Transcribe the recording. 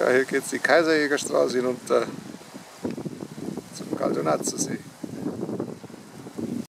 Ja, hier geht es die Kaiserjägerstraße hinunter zum Galdonazzo-See.